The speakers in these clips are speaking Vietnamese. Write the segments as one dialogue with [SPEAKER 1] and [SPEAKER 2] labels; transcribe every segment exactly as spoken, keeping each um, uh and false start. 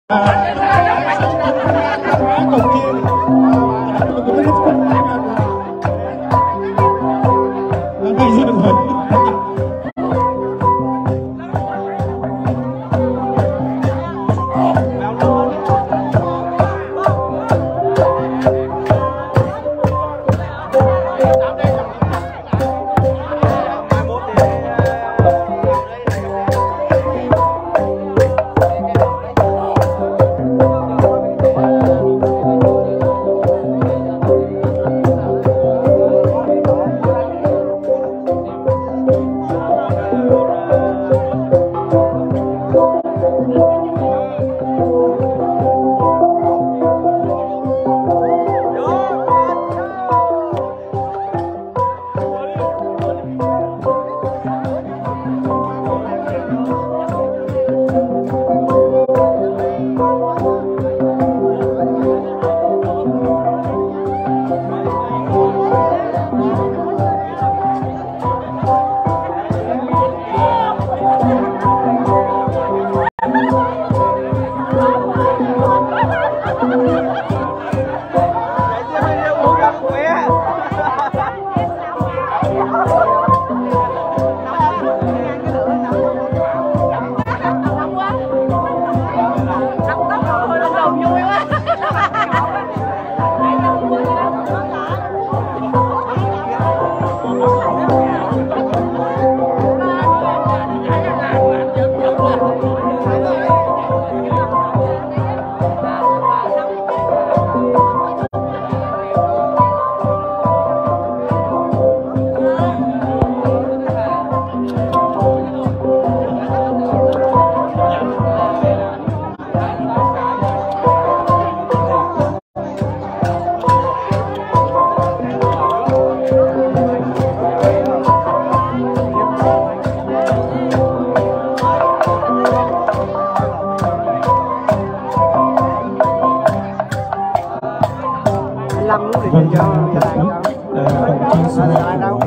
[SPEAKER 1] Vâng, chào cả nước tổng chi số của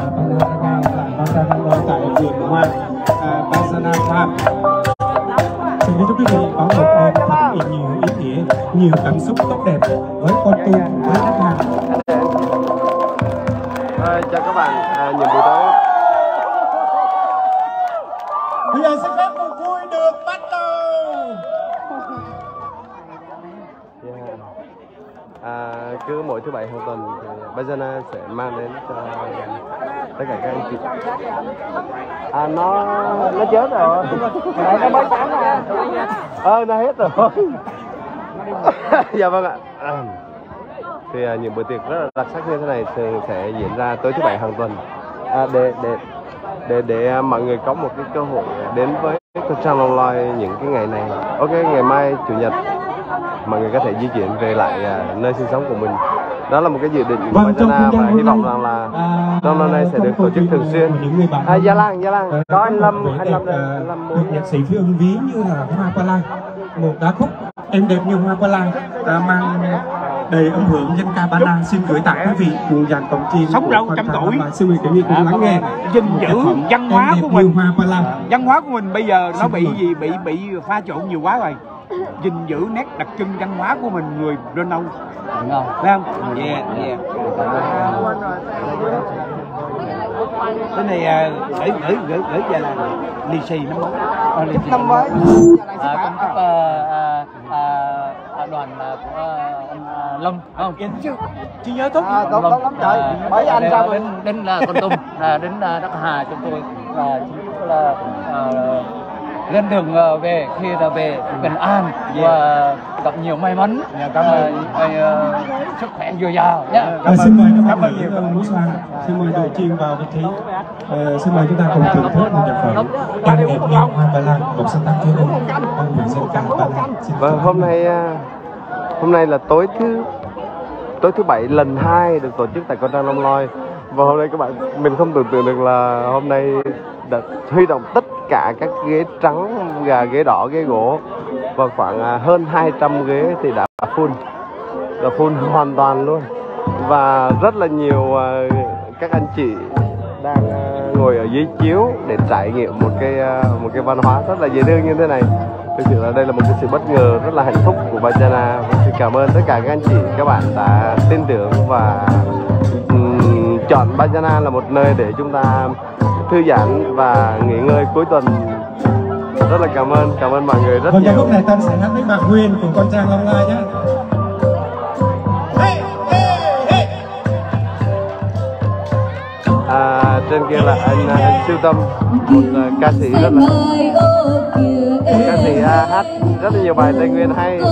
[SPEAKER 1] Banana tại vườn hoa Banana Farm. Xin kính chúc quý vị có một đêm thật nhiều ý nghĩa, nhiều cảm xúc tốt đẹp với con tu, với khách hàng.
[SPEAKER 2] À, chào các bạn, à, nhiệm vụ tới.
[SPEAKER 1] Bây giờ xin phép cuộc vui được bắt đầu.
[SPEAKER 2] Yeah. À, cứ mỗi thứ bảy hàng tuần thì Banana sẽ mang đến cho tất cả các anh chị. À, nó nó chết rồi. Đấy, nó mới sáng ra. Ờ, nó hết rồi. Dạ vâng ạ. À, thì à, những bữa tiệc rất là đặc sắc như thế này thường sẽ diễn ra tối thứ bảy hàng tuần. À, để để để để mọi người có một cái cơ hội đến với Côn Trăng Long Loi những cái ngày này. Ok, ngày mai chủ nhật mọi người có thể di chuyển về lại uh, nơi sinh sống của mình. Đó là một cái dự định của Banana và hy vọng rằng là trong năm nay sẽ được tổ chức thường xuyên. À, Gia Lan, Gia Lan, có anh Lâm, anh Lâm đây, anh Lâm muốn
[SPEAKER 1] nhạc sĩ Phi Ưng ví như là Hoa Qua Lai, một ca khúc em đẹp như Hoa Qua Lai đã mang đầy âm hưởng dân ca Ba Na xin gửi tặng quý vị cùng dàn tổng chi
[SPEAKER 3] sống lâu trăm tuổi.
[SPEAKER 1] Xin mời quý vị cùng lắng nghe
[SPEAKER 3] gìn giữ văn hóa của mình.
[SPEAKER 1] Hoa Qua Lai.
[SPEAKER 3] Văn hóa của mình bây giờ nó bị gì bị bị pha trộn nhiều quá rồi. Gìn giữ nét đặc trưng văn hóa của mình người Reno. Phải không? Yeah, yeah. Cái này gửi gửi gửi gửi về là lì xì năm mới.
[SPEAKER 2] Ờ, chúc năm mới.
[SPEAKER 4] À, cũng chúc à, à, à, đoàn của anh Lâm, không?
[SPEAKER 3] Chị nhớ tốt.
[SPEAKER 2] À, tốt lắm trời. Bởi anh ra
[SPEAKER 4] đến đến Kon Tum, đến Đắc Hà chúng tôi là là lên đường về khi là về bình an và gặp nhiều may mắn,
[SPEAKER 3] cảm ơn
[SPEAKER 4] sức khỏe dồi dào nhé.
[SPEAKER 1] Xin mời các bạn nhiều Núi Xoan, xin mời đội chiên vào vị trí. Xin mời chúng ta cùng thưởng thức một nhạc phẩm em đẹp như Hoa Ba Lan, một sáng tác cho ông ông Nguyễn Dân Ca Ba Lan.
[SPEAKER 2] Vâng, hôm nay hôm nay là tối thứ tối thứ bảy lần hai được tổ chức tại Côn Trăng Long Loi. Và hôm nay các bạn, mình không tưởng tượng được là hôm nay đã huy động tất cả các ghế trắng và ghế đỏ, ghế gỗ và khoảng hơn hai trăm ghế thì đã full, đã full hoàn toàn luôn. Và rất là nhiều các anh chị đang ngồi ở dưới chiếu để trải nghiệm một cái một cái văn hóa rất là dễ thương như thế này. Thực sự là đây là một cái sự bất ngờ rất là hạnh phúc của Bajana. Xin cảm ơn tất cả các anh chị, các bạn đã tin tưởng và um, chọn Bajana là một nơi để chúng ta thư giãn và nghỉ ngơi cuối tuần. Rất là cảm ơn, cảm ơn mọi người rất
[SPEAKER 1] Vâng,
[SPEAKER 2] nhiều.
[SPEAKER 1] trong lúc này Tân sẽ hát với bạn Nguyên cùng con Trang Long Lai nhé.
[SPEAKER 2] À, trên kia là anh, anh Siêu Tâm, một uh, ca sĩ rất là ca sĩ uh, hát rất là nhiều bài Tây Nguyên hay.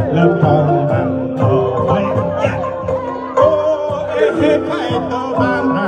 [SPEAKER 1] Hãy subscribe cho kênh Ghiền Mì Gõ để không bỏ lỡ những video hấp dẫn.